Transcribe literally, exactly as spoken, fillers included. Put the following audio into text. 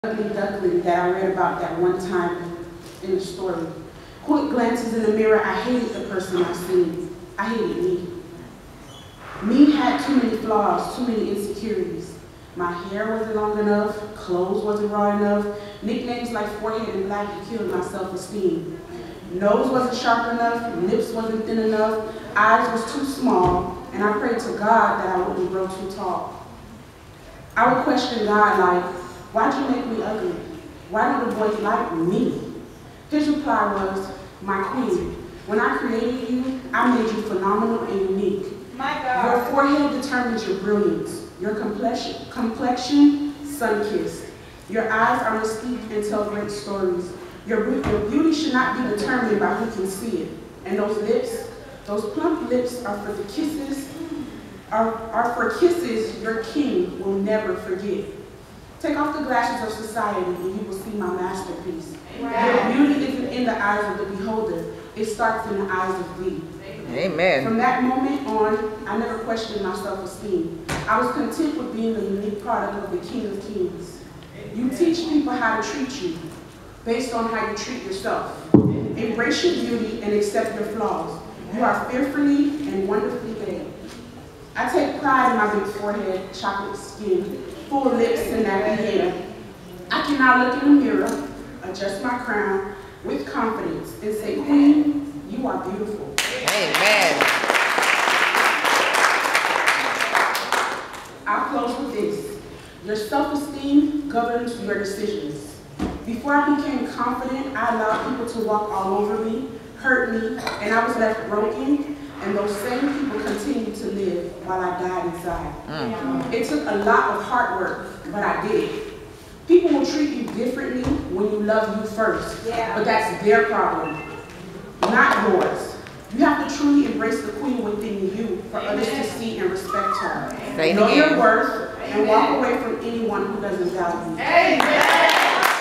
ugly duckling that I read about that one time in the story. Quick glances in the mirror, I hated the person I seen. I hated me. Me had too many flaws, too many insecurities. My hair wasn't long enough, clothes wasn't raw enough, nicknames like forehead and black killed my self-esteem. Nose wasn't sharp enough, lips wasn't thin enough, eyes was too small, and I prayed to God that I wouldn't grow too tall. I would question God like, why'd you make me ugly? Why do the boys like me? His reply was, my queen, when I created you, I made you phenomenal and unique. My God. Your forehead determines your brilliance. Your complexion, complexion sun-kissed. Your eyes are mystique and tell great stories. Your, your beauty should not be determined by who can see it. And those lips, those plump lips are for the kisses, are, are for kisses your king will never forget. Take off the glasses of society and you will see my masterpiece. Amen. Your beauty isn't in the eyes of the beholder. It starts in the eyes of thee. Amen. From that moment on, I never questioned my self-esteem. I was content with being the unique product of the King of Kings. You teach people how to treat you based on how you treat yourself. Embrace your beauty and accept your flaws. You are fearfully and wonderfully made. I take pride in my big forehead, chocolate skin, full lips, and nappy hair. I can now look in the mirror, adjust my crown with confidence, and say, Queen, you are beautiful. Amen. I'll close with this. Your self-esteem governs your decisions. Before I became confident, I allowed people to walk all over me, hurt me, and I was left broken, and those same people continued to live while I died inside. Mm-hmm. It took a lot of hard work, but I did it. People will treat you differently when you love you first, yeah. But that's their problem, not yours. You have to truly embrace the queen within you for Amen. Others to see and respect her. Say know again. your worth and walk away from anyone who doesn't value you. Amen.